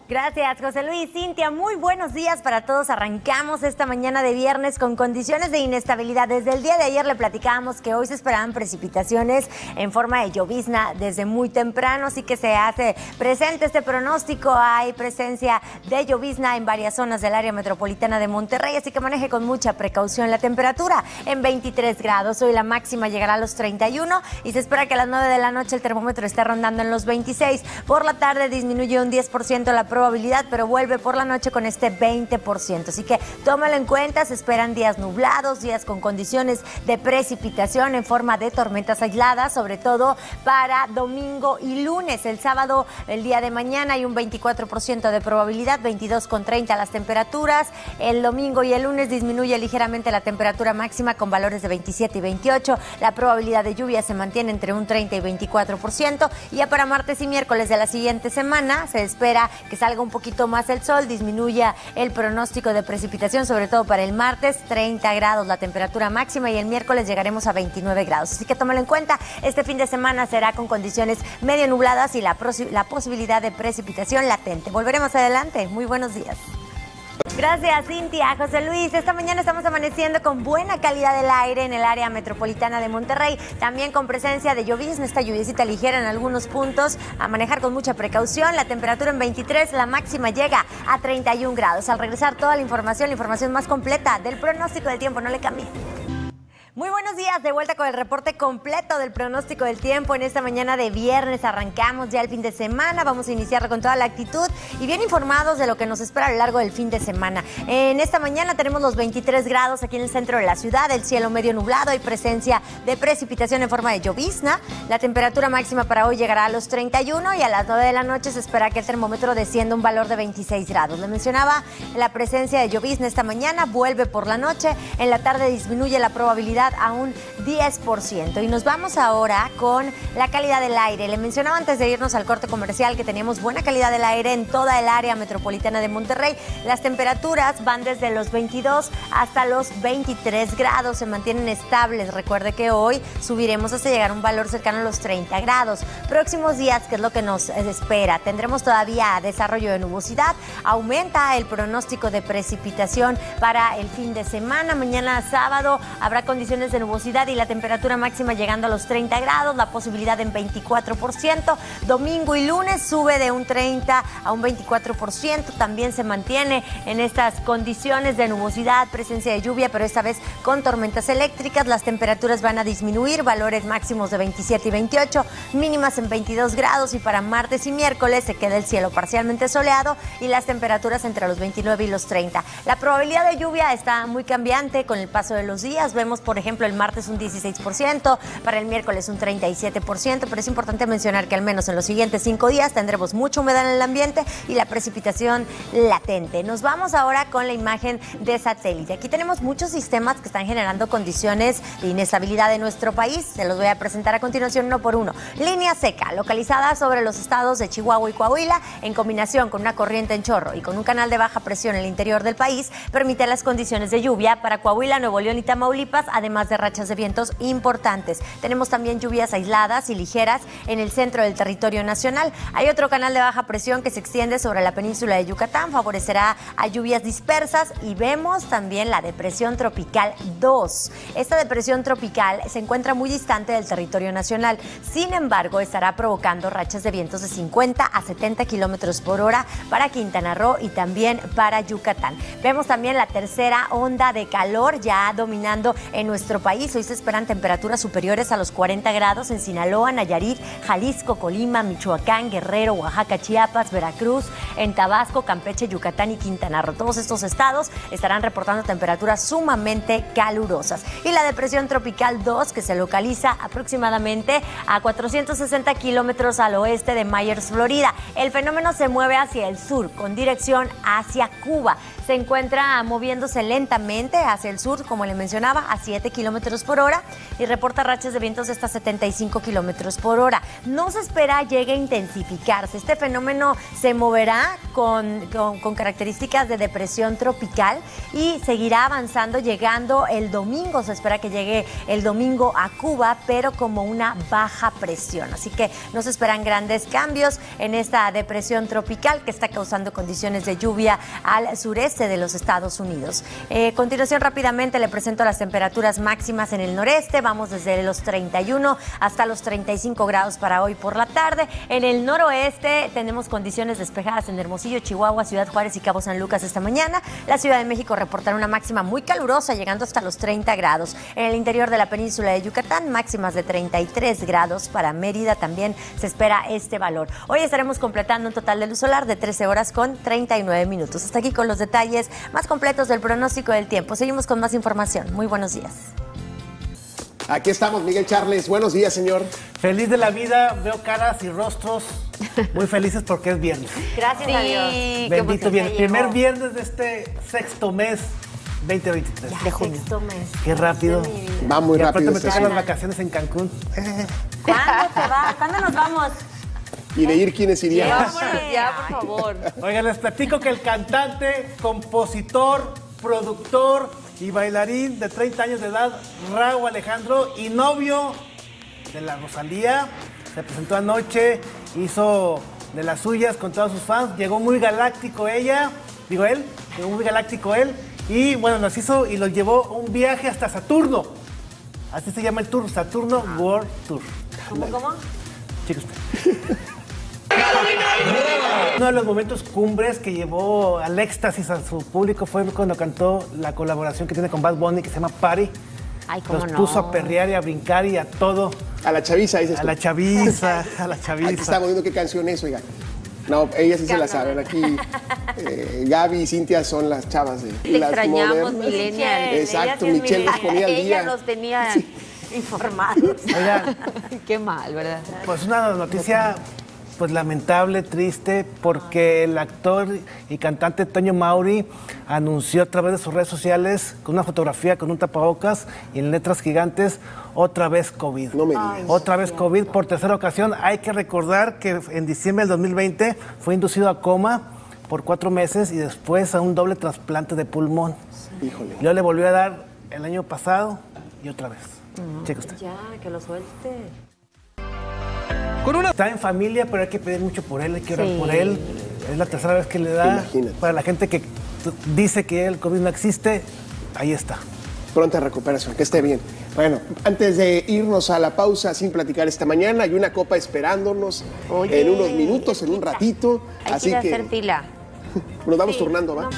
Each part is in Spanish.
Gracias, José Luis. Cintia, muy buenos días para todos. Arrancamos esta mañana de viernes con condiciones de inestabilidad. Desde el día de ayer le platicábamos que hoy se esperaban precipitaciones en forma de llovizna desde muy temprano, así que se hace presente este pronóstico. Hay presencia de llovizna en varias zonas del área metropolitana de Monterrey, así que maneje con mucha precaución. La temperatura en 23 grados. Hoy la máxima llegará a los 31 y se espera que a las 9 de la noche el termómetro esté rondando en los 26. Por la tarde disminuye un 10% la probabilidad, pero vuelve por la noche con este 20%. Así que tómalo en cuenta, se esperan días nublados, días con condiciones de precipitación en forma de tormentas aisladas, sobre todo para domingo y lunes. El sábado, el día de mañana, hay un 24% de probabilidad, 22,30 las temperaturas. El domingo y el lunes disminuye ligeramente la temperatura máxima con valores de 27 y 28. La probabilidad de lluvia se mantiene entre un 30 y 24%. Y ya para martes y miércoles de la siguiente semana se espera que salga un poquito más el sol, disminuya el pronóstico de precipitación, sobre todo para el martes, 30 grados la temperatura máxima, y el miércoles llegaremos a 29 grados. Así que tómalo en cuenta, este fin de semana será con condiciones medio nubladas y la posibilidad de precipitación latente. Volveremos adelante. Muy buenos días. Gracias, Cintia. José Luis, esta mañana estamos amaneciendo con buena calidad del aire en el área metropolitana de Monterrey, también con presencia de llovizna, esta lluviecita ligera en algunos puntos, a manejar con mucha precaución. La temperatura en 23, la máxima llega a 31 grados. Al regresar toda la información más completa del pronóstico del tiempo, no le cambie. Muy buenos días, de vuelta con el reporte completo del pronóstico del tiempo en esta mañana de viernes. Arrancamos ya el fin de semana, vamos a iniciar con toda la actitud y bien informados de lo que nos espera a lo largo del fin de semana. En esta mañana tenemos los 23 grados aquí en el centro de la ciudad, el cielo medio nublado, hay presencia de precipitación en forma de llovizna. La temperatura máxima para hoy llegará a los 31 y a las 9 de la noche se espera que el termómetro descienda un valor de 26 grados. Le mencionaba la presencia de llovizna esta mañana, vuelve por la noche, en la tarde disminuye la probabilidad a un 10%. Y nos vamos ahora con la calidad del aire. Le mencionaba antes de irnos al corte comercial que teníamos buena calidad del aire en toda el área metropolitana de Monterrey. Las temperaturas van desde los 22 hasta los 23 grados, se mantienen estables. Recuerde que hoy subiremos hasta llegar a un valor cercano a los 30 grados. Próximos días, ¿qué es lo que nos espera? Tendremos todavía desarrollo de nubosidad, aumenta el pronóstico de precipitación para el fin de semana. Mañana sábado habrá condiciones de nubosidad y la temperatura máxima llegando a los 30 grados, la posibilidad en 24%. Domingo y lunes sube de un 30 a un 24%, también se mantiene en estas condiciones de nubosidad, presencia de lluvia, pero esta vez con tormentas eléctricas. Las temperaturas van a disminuir, valores máximos de 27 y 28, mínimas en 22 grados, y para martes y miércoles se queda el cielo parcialmente soleado y las temperaturas entre los 29 y los 30. La probabilidad de lluvia está muy cambiante con el paso de los días. Vemos, por ejemplo, el martes un 16%, para el miércoles un 37%, pero es importante mencionar que al menos en los siguientes 5 días tendremos mucha humedad en el ambiente y la precipitación latente. Nos vamos ahora con la imagen de satélite. Aquí tenemos muchos sistemas que están generando condiciones de inestabilidad en nuestro país. Se los voy a presentar a continuación uno por uno. Línea seca, localizada sobre los estados de Chihuahua y Coahuila, en combinación con una corriente en chorro y con un canal de baja presión en el interior del país, permite las condiciones de lluvia para Coahuila, Nuevo León y Tamaulipas, además de rachas de vientos importantes. Tenemos también lluvias aisladas y ligeras en el centro del territorio nacional. Hay otro canal de baja presión que se extiende sobre la península de Yucatán, favorecerá a lluvias dispersas, y vemos también la depresión tropical 2. Esta depresión tropical se encuentra muy distante del territorio nacional, sin embargo estará provocando rachas de vientos de 50 a 70 kilómetros por hora para Quintana Roo y también para Yucatán. Vemos también la tercera onda de calor ya dominando en nuestro país. Hoy se esperan temperaturas superiores a los 40 grados en Sinaloa, Nayarit, Jalisco, Colima, Michoacán, Guerrero, Oaxaca, Chiapas, Veracruz, en Tabasco, Campeche, Yucatán y Quintana Roo. Todos estos estados estarán reportando temperaturas sumamente calurosas. Y la depresión tropical 2, que se localiza aproximadamente a 460 kilómetros al oeste de Myers, Florida. El fenómeno se mueve hacia el sur, con dirección hacia Cuba. se encuentra moviéndose lentamente hacia el sur, como le mencionaba, a 7 kilómetros por hora y reporta rachas de vientos de hasta 75 kilómetros por hora. No se espera llegue a intensificarse. Este fenómeno se moverá con características de depresión tropical y seguirá avanzando, llegando el domingo. Se espera que llegue el domingo a Cuba, pero como una baja presión. Así que no se esperan grandes cambios en esta depresión tropical que está causando condiciones de lluvia al sureste de los Estados Unidos. A continuación, rápidamente le presento las temperaturas máximas en el noreste. Vamos desde los 31 hasta los 35 grados para hoy por la tarde. En el noroeste tenemos condiciones despejadas en Hermosillo, Chihuahua, Ciudad Juárez y Cabo San Lucas esta mañana. La Ciudad de México reportará una máxima muy calurosa, llegando hasta los 30 grados. En el interior de la península de Yucatán, máximas de 33 grados. Para Mérida también se espera este valor. Hoy estaremos completando un total de luz solar de 13 horas con 39 minutos. Hasta aquí con los detalles más completos del pronóstico del tiempo. Seguimos con más información. Muy buenos días. Aquí estamos, Miguel Charles. Buenos días, señor. Feliz de la vida, veo caras y rostros muy felices porque es viernes. Gracias a Dios. Bendito viernes. Primer viernes de este sexto mes 2023. Ya, de junio. Sexto mes. Qué rápido. Va muy rápido. Me tocan las vacaciones en Cancún. ¿Cuándo te vas? ¿Cuándo nos vamos? Y de ir, ¿quiénes irían? Vámonos ya, por favor. Oigan, les platico que el cantante, compositor, productor y bailarín de 30 años de edad, Rauw Alejandro, y novio de la Rosalía, se presentó anoche, hizo de las suyas con todos sus fans, llegó muy galáctico ella, digo él, llegó muy galáctico él, y bueno, los hizo y los llevó un viaje hasta Saturno. Así se llama el tour, Saturno World Tour. ¿Cómo? Chico usted. Uno de los momentos cumbres que llevó al éxtasis a su público fue cuando cantó la colaboración que tiene con Bad Bunny, que se llama Party. Ay, cómo Los no. puso a perrear y a brincar y a todo. A la chaviza, dices A tú. la chaviza, a la chaviza. Aquí estamos viendo qué canción es, oiga. No, ellas sí se la saben. Aquí Gaby y Cintia son las chavas de Te las extrañamos, modernas. millennial. Exacto, Michelle nos ponía al día. Ella los tenía informados. Oigan, Qué mal, ¿verdad? pues una noticia pues lamentable, triste, porque el actor y cantante Toño Mauri anunció a través de sus redes sociales con una fotografía con un tapabocas y en letras gigantes, otra vez COVID. No me digas. Otra vez COVID por tercera ocasión. Hay que recordar que en diciembre del 2020 fue inducido a coma por 4 meses y después a un doble trasplante de pulmón. Híjole. Luego le volvió a dar el año pasado y otra vez. Cheque usted. Ya, que lo suelte. Está en familia, pero hay que pedir mucho por él, hay que orar Sí. por él. Es la tercera vez que le da. Imagínate. Para la gente que dice que el COVID no existe, ahí está. Pronta recuperación, que esté bien. Bueno, antes de irnos a la pausa sin platicar esta mañana, hay una copa esperándonos Oye, en unos minutos, en un ratito. Hay Así que ir a que hacer fila. nos vamos turnando, ¿va?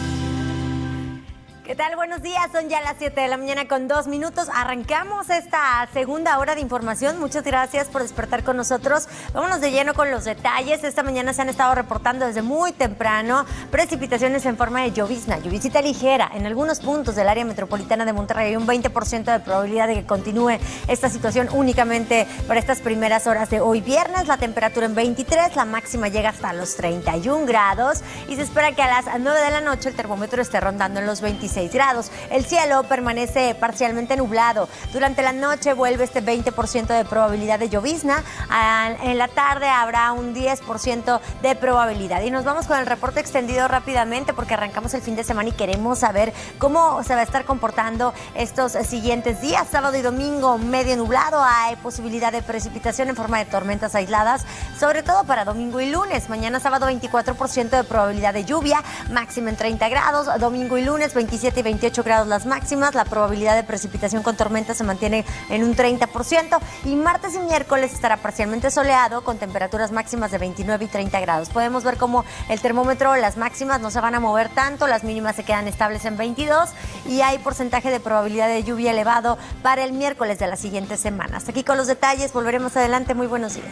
¿Qué tal? Buenos días, son ya las 7 de la mañana con 2 minutos. Arrancamos esta segunda hora de información. Muchas gracias por despertar con nosotros. Vámonos de lleno con los detalles. Esta mañana se han estado reportando desde muy temprano precipitaciones en forma de llovizna, lluvisita ligera en algunos puntos del área metropolitana de Monterrey. Hay un 20% de probabilidad de que continúe esta situación únicamente para estas primeras horas de hoy viernes. La temperatura en 23, la máxima llega hasta los 31 grados y se espera que a las 9 de la noche el termómetro esté rondando en los 26 grados. El cielo permanece parcialmente nublado. Durante la noche vuelve este 20% de probabilidad de llovizna. En la tarde habrá un 10% de probabilidad. Y nos vamos con el reporte extendido rápidamente porque arrancamos el fin de semana y queremos saber cómo se va a estar comportando estos siguientes días. Sábado y domingo medio nublado. Hay posibilidad de precipitación en forma de tormentas aisladas, sobre todo para domingo y lunes. Mañana sábado 24% de probabilidad de lluvia, máxima en 30 grados. Domingo y lunes 27 y 28 grados las máximas. La probabilidad de precipitación con tormenta se mantiene en un 30%. Y martes y miércoles estará parcialmente soleado con temperaturas máximas de 29 y 30 grados. Podemos ver cómo el termómetro, las máximas no se van a mover tanto, las mínimas se quedan estables en 22 y hay porcentaje de probabilidad de lluvia elevado para el miércoles de la siguiente semana. Hasta aquí con los detalles, volveremos adelante. Muy buenos días.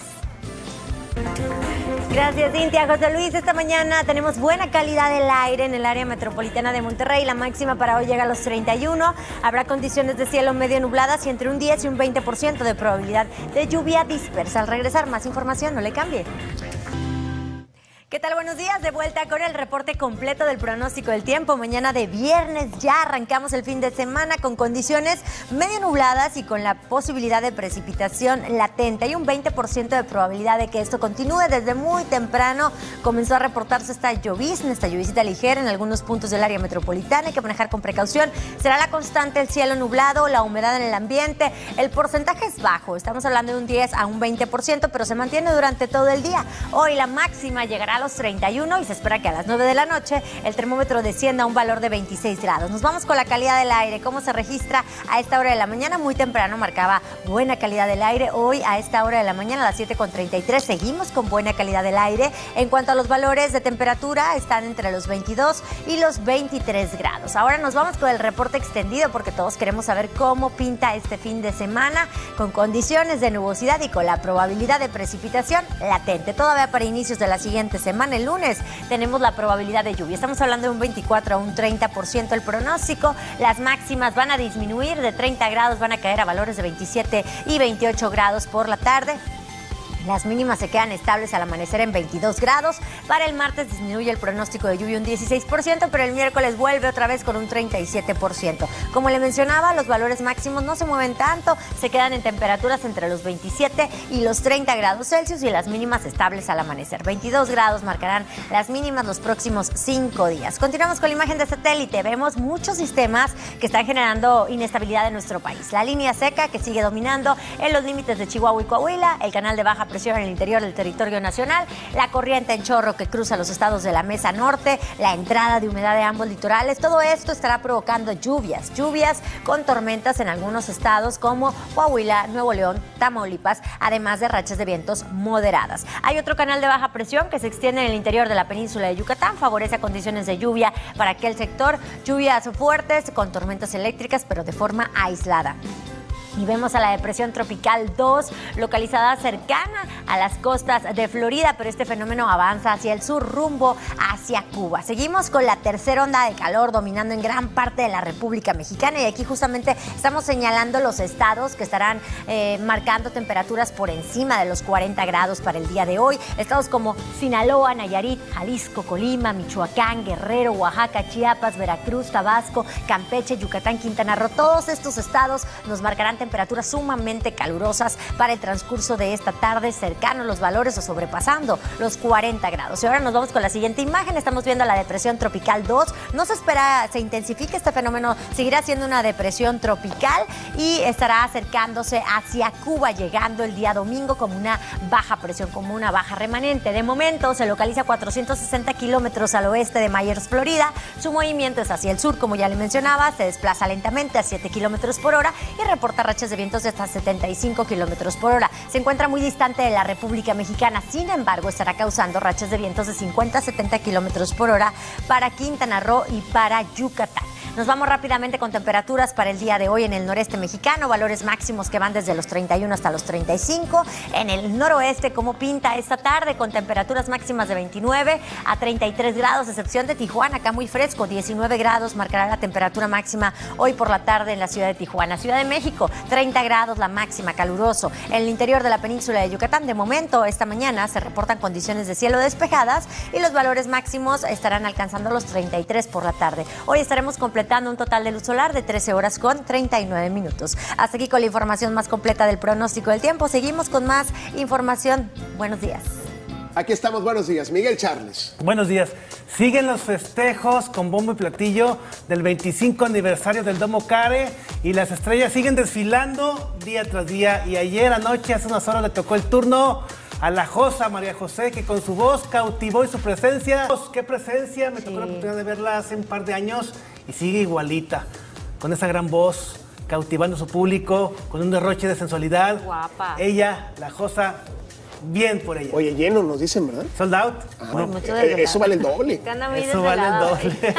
Gracias, Cintia. José Luis, esta mañana tenemos buena calidad del aire en el área metropolitana de Monterrey. La máxima para hoy llega a los 31. Habrá condiciones de cielo medio nubladas y entre un 10 y un 20% de probabilidad de lluvia dispersa. Al regresar, más información, no le cambie. ¿Qué tal? Buenos días, de vuelta con el reporte completo del pronóstico del tiempo. Mañana de viernes ya arrancamos el fin de semana con condiciones medio nubladas y con la posibilidad de precipitación latente. Hay un 20% de probabilidad de que esto continúe. Desde muy temprano comenzó a reportarse esta llovizita ligera en algunos puntos del área metropolitana. Hay que manejar con precaución. Será la constante el cielo nublado, la humedad en el ambiente. El porcentaje es bajo, estamos hablando de un 10 a un 20%, pero se mantiene durante todo el día. Hoy la máxima llegará a los 31 y se espera que a las 9 de la noche el termómetro descienda a un valor de 26 grados. Nos vamos con la calidad del aire. ¿Cómo se registra a esta hora de la mañana? Muy temprano marcaba buena calidad del aire. Hoy a esta hora de la mañana, a las 7:33, seguimos con buena calidad del aire. En cuanto a los valores de temperatura, están entre los 22 y los 23 grados. Ahora nos vamos con el reporte extendido porque todos queremos saber cómo pinta este fin de semana con condiciones de nubosidad y con la probabilidad de precipitación latente. Todavía para inicios de la siguiente semana, el lunes, tenemos la probabilidad de lluvia. Estamos hablando de un 24 a un 30% el pronóstico. Las máximas van a disminuir de 30 grados, van a caer a valores de 27 y 28 grados por la tarde. Las mínimas se quedan estables al amanecer en 22 grados. Para el martes disminuye el pronóstico de lluvia un 16%, pero el miércoles vuelve otra vez con un 37%. Como le mencionaba, los valores máximos no se mueven tanto, se quedan en temperaturas entre los 27 y los 30 grados Celsius y las mínimas estables al amanecer. 22 grados marcarán las mínimas los próximos 5 días. Continuamos con la imagen de satélite. Vemos muchos sistemas que están generando inestabilidad en nuestro país. La línea seca que sigue dominando en los límites de Chihuahua y Coahuila, el canal de baja presión en el interior del territorio nacional, la corriente en chorro que cruza los estados de la Mesa Norte, la entrada de humedad de ambos litorales. Todo esto estará provocando lluvias con tormentas en algunos estados como Coahuila, Nuevo León, Tamaulipas, además de rachas de vientos moderadas. Hay otro canal de baja presión que se extiende en el interior de la península de Yucatán, favorece condiciones de lluvia para aquel sector, lluvias fuertes con tormentas eléctricas, pero de forma aislada. Y vemos a la depresión tropical 2, localizada cercana a las costas de Florida, pero este fenómeno avanza hacia el sur, rumbo hacia Cuba. Seguimos con la tercera onda de calor dominando en gran parte de la República Mexicana y aquí justamente estamos señalando los estados que estarán marcando temperaturas por encima de los 40 grados para el día de hoy. Estados como Sinaloa, Nayarit, Jalisco, Colima, Michoacán, Guerrero, Oaxaca, Chiapas, Veracruz, Tabasco, Campeche, Yucatán, Quintana Roo. Todos estos estados nos marcarán temperaturas sumamente calurosas para el transcurso de esta tarde, cercanos los valores o sobrepasando los 40 grados. Y ahora nos vamos con la siguiente imagen. Estamos viendo la depresión tropical 2. No se espera se intensifique este fenómeno, seguirá siendo una depresión tropical y estará acercándose hacia Cuba, llegando el día domingo como una baja presión, como una baja remanente. De momento se localiza a 460 kilómetros al oeste de Myers, Florida. Su movimiento es hacia el sur, como ya le mencionaba, se desplaza lentamente a 7 kilómetros por hora y reporta rachas de vientos de hasta 75 kilómetros por hora. Se encuentra muy distante de la República Mexicana, sin embargo, estará causando rachas de vientos de 50 a 70 kilómetros por hora para Quintana Roo y para Yucatán. Nos vamos rápidamente con temperaturas para el día de hoy en el noreste mexicano, valores máximos que van desde los 31 hasta los 35. En el noroeste, ¿cómo pinta esta tarde? Con temperaturas máximas de 29 a 33 grados, excepción de Tijuana, acá muy fresco, 19 grados marcará la temperatura máxima hoy por la tarde en la ciudad de Tijuana. Ciudad de México, 30 grados la máxima, caluroso. En el interior de la península de Yucatán, de momento, esta mañana se reportan condiciones de cielo despejadas y los valores máximos estarán alcanzando los 33 por la tarde. Hoy estaremos completando un total de luz solar de 13 horas con 39 minutos. Hasta aquí con la información más completa del pronóstico del tiempo. Seguimos con más información. Buenos días. Aquí estamos, buenos días. Miguel Charles. Buenos días. Siguen los festejos con bombo y platillo del 25 aniversario del Domo Care y las estrellas siguen desfilando día tras día. Y ayer anoche, hace unas horas, le tocó el turno a la Josa María José, que con su voz cautivó y su presencia. ¡Qué presencia! Me tocó la oportunidad de verla hace un par de años y sigue igualita, con esa gran voz, cautivando a su público, con un derroche de sensualidad. Guapa. Ella, la Josa, bien por ella. Oye, lleno nos dicen, ¿verdad? ¿Sold out? Ah, Muy no, mucho desvelado. eso vale el doble. Que anda muy Eso vale el desvelado. doble.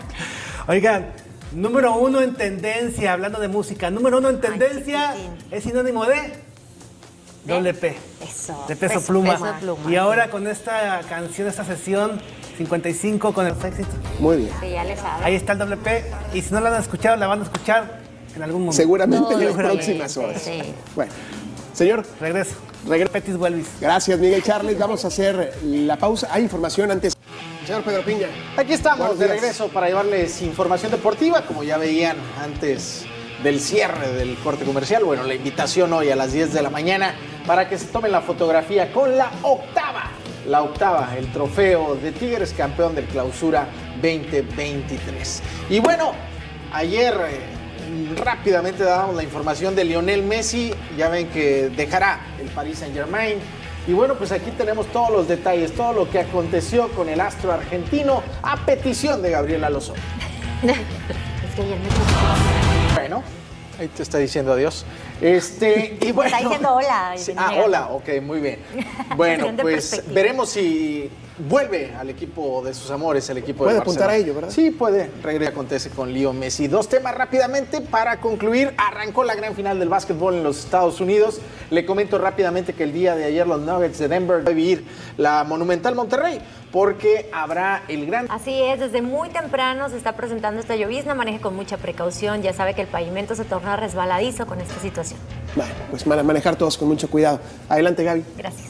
Oigan, número 1 en tendencia, hablando de música, número 1 en tendencia es sinónimo de doble P. Eso. De Peso Pluma. Peso Pluma. Y ahora con esta canción, esta sesión 55 con el éxito. Muy bien. Sí, ya le sabe. Ahí está el doble P. Y si no la han escuchado, la van a escuchar en algún momento. Seguramente en las Seguramente, próximas horas. sí. Bueno, señor, Regreso. Petis Vuelvis. Gracias, Miguel Charles. Vamos a hacer la pausa. Hay información antes. Señor Pedro Piña. Aquí estamos Buenos de días. regreso para llevarles información deportiva, como ya veían antes del cierre del corte comercial. Bueno, la invitación hoy a las 10 de la mañana para que se tomen la fotografía con la octava, el trofeo de Tigres, campeón del Clausura 2023. Y bueno, ayer rápidamente dábamos la información de Lionel Messi. Ya ven que dejará el Paris Saint-Germain. Y bueno, pues aquí tenemos todos los detalles, todo lo que aconteció con el astro argentino a petición de Gabriel Alonso. Es que ayer me... Bueno, ahí te está diciendo adiós. Y bueno, Está diciendo hola. Sí, hola, ok, muy bien. Bueno, Cuestión de pues perspectiva. veremos si vuelve al equipo de sus amores, el equipo Puede de apuntar Barcelona. a ello, ¿verdad? Sí, puede. Regresa acontece con Leo Messi. Dos temas rápidamente para concluir. Arrancó la gran final del básquetbol en los Estados Unidos. Le comento rápidamente que el día de ayer los Nuggets de Denver van a vivir la Monumental Monterrey porque habrá el gran... Así es, desde muy temprano se está presentando esta llovizna, maneje con mucha precaución, ya sabe que el pavimento se torna resbaladizo con esta situación. Bueno, pues manejar todos con mucho cuidado. Adelante, Gaby. Gracias.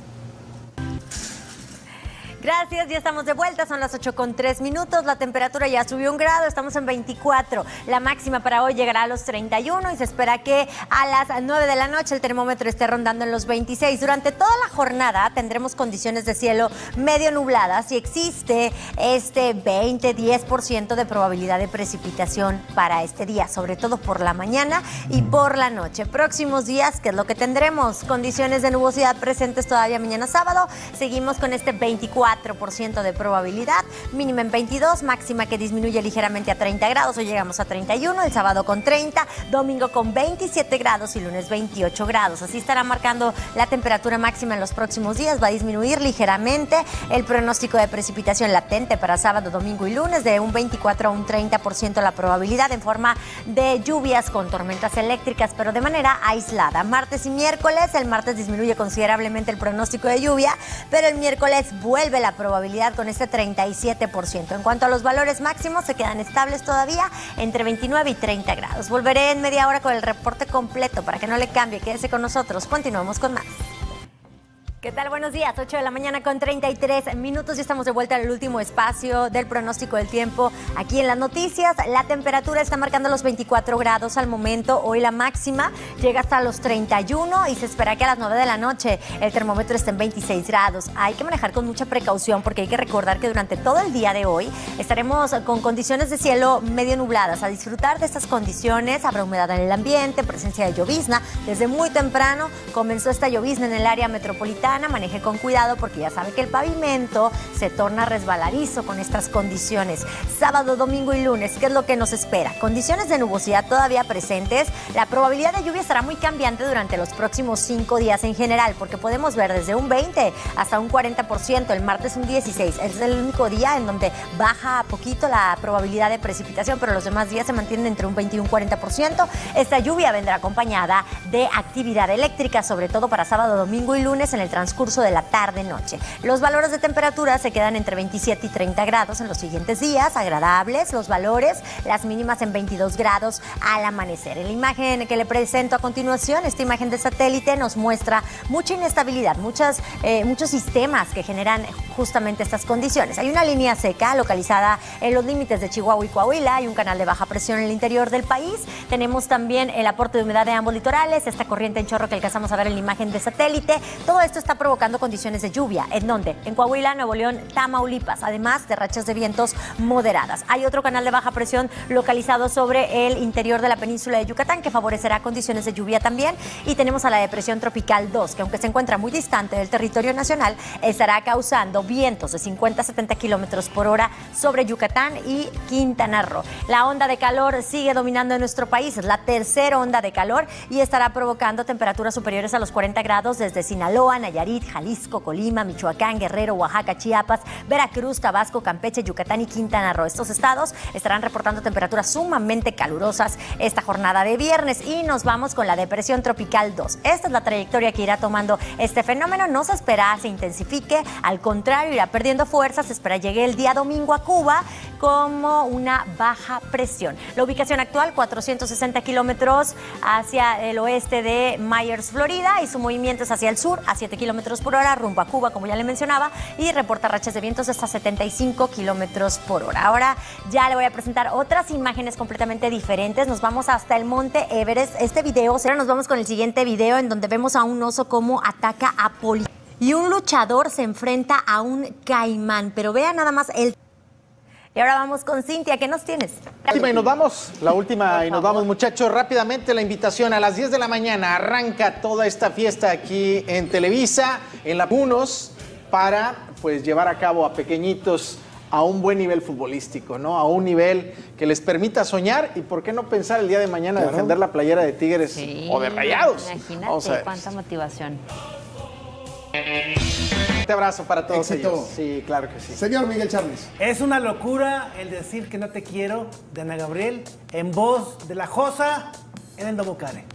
Gracias, ya estamos de vuelta, son las 8:03, la temperatura ya subió 1 grado, estamos en 24, la máxima para hoy llegará a los 31 y se espera que a las 9 de la noche el termómetro esté rondando en los 26. Durante toda la jornada tendremos condiciones de cielo medio nubladas y existe este 20-10% de probabilidad de precipitación para este día, sobre todo por la mañana y por la noche. Próximos días, ¿qué es lo que tendremos? Condiciones de nubosidad presentes todavía mañana sábado, seguimos con este 24% de probabilidad, mínima en 22, máxima que disminuye ligeramente a 30 grados, hoy llegamos a 31, el sábado con 30, domingo con 27 grados y lunes 28 grados. Así estará marcando la temperatura máxima en los próximos días, va a disminuir ligeramente el pronóstico de precipitación latente para sábado, domingo y lunes de un 24 a un 30% la probabilidad en forma de lluvias con tormentas eléctricas, pero de manera aislada. Martes y miércoles, el martes disminuye considerablemente el pronóstico de lluvia, pero el miércoles vuelve la probabilidad con este 37%. En cuanto a los valores máximos, se quedan estables todavía entre 29 y 30 grados. Volveré en media hora con el reporte completo para que no le cambie. Quédese con nosotros. Continuamos con más. ¿Qué tal? Buenos días, 8 de la mañana con 33 ya estamos de vuelta en el último espacio del pronóstico del tiempo aquí en las noticias. La temperatura está marcando los 24 grados al momento, hoy la máxima llega hasta los 31 y se espera que a las 9 de la noche el termómetro esté en 26 grados. Hay que manejar con mucha precaución porque hay que recordar que durante todo el día de hoy estaremos con condiciones de cielo medio nubladas. A disfrutar de estas condiciones, habrá humedad en el ambiente, presencia de llovizna. Desde muy temprano comenzó esta llovizna en el área metropolitana. Maneje con cuidado porque ya sabe que el pavimento se torna resbaladizo con estas condiciones. Sábado, domingo y lunes, ¿qué es lo que nos espera? Condiciones de nubosidad todavía presentes. La probabilidad de lluvia estará muy cambiante durante los próximos 5 días en general, porque podemos ver desde un 20 hasta un 40%, el martes un 16. Es el único día en donde baja poquito la probabilidad de precipitación, pero los demás días se mantienen entre un 20 y un 40%. Esta lluvia vendrá acompañada de actividad eléctrica, sobre todo para sábado, domingo y lunes en el transcurso de la tarde-noche. Los valores de temperatura se quedan entre 27 y 30 grados en los siguientes días, agradables los valores, las mínimas en 22 grados al amanecer. En la imagen que le presento a continuación, esta imagen de satélite nos muestra mucha inestabilidad, muchos sistemas que generan justamente estas condiciones. Hay una línea seca localizada en los límites de Chihuahua y Coahuila, hay un canal de baja presión en el interior del país, tenemos también el aporte de humedad de ambos litorales, esta corriente en chorro que alcanzamos a ver en la imagen de satélite. Todo esto está provocando condiciones de lluvia. ¿En dónde? En Coahuila, Nuevo León, Tamaulipas, además de rachas de vientos moderadas. Hay otro canal de baja presión localizado sobre el interior de la península de Yucatán que favorecerá condiciones de lluvia también. Y tenemos a la depresión tropical 2, que aunque se encuentra muy distante del territorio nacional, estará causando vientos de 50 a 70 kilómetros por hora sobre Yucatán y Quintana Roo. La onda de calor sigue dominando en nuestro país, es la tercera onda de calor y estará provocando temperaturas superiores a los 40 grados desde Sinaloa, Nayarit, Jalisco, Colima, Michoacán, Guerrero, Oaxaca, Chiapas, Veracruz, Tabasco, Campeche, Yucatán y Quintana Roo. Estos estados estarán reportando temperaturas sumamente calurosas esta jornada de viernes y nos vamos con la depresión tropical 2. Esta es la trayectoria que irá tomando este fenómeno. No se espera se intensifique, al contrario, irá perdiendo fuerza. Se espera llegue el día domingo a Cuba como una baja presión. La ubicación actual, 460 kilómetros hacia el oeste de Myers, Florida, y su movimiento es hacia el sur, a 7 kilómetros por hora, rumbo a Cuba, como ya le mencionaba, y reporta rachas de vientos hasta 75 kilómetros por hora. Ahora ya le voy a presentar otras imágenes completamente diferentes. Nos vamos hasta el monte Everest. Ahora nos vamos con el siguiente video, en donde vemos a un oso cómo ataca a policías. Y un luchador se enfrenta a un caimán. Pero vea nada más el... Y ahora vamos con Cintia. ¿Qué nos tienes? La última y nos vamos, muchachos. Rápidamente la invitación a las 10 de la mañana. Arranca toda esta fiesta aquí en Televisa, en la Punos, para pues llevar a cabo a pequeñitos a un buen nivel futbolístico, ¿no? A un nivel que les permita soñar y por qué no pensar el día de mañana defender la playera de Tigres o de Rayados. Imagínate cuánta motivación. Un abrazo para todos ellos. Sí, claro que sí. Señor Miguel Charles. Es una locura el decir que no te quiero de Ana Gabriel en voz de la Josa en el Domo Care.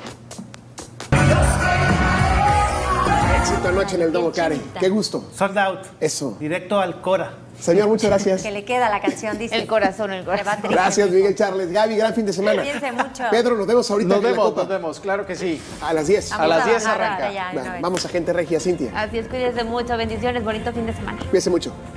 Éxito anoche en el Domo Care. Qué gusto. Sold out. Eso. Directo al Cora. Señor, muchas gracias. Que le queda la canción, dice. El corazón. Gracias, Miguel Charles. Gaby, gran fin de semana. Cuídense mucho. Pedro, nos vemos ahorita. Nos vemos, claro que sí. A las 10. A las 10 trabajar arranca. ahora ya, de una vez. Vamos a Gente Regia, Cintia. Así es, cuídense mucho. Bendiciones, bonito fin de semana. Cuídense mucho.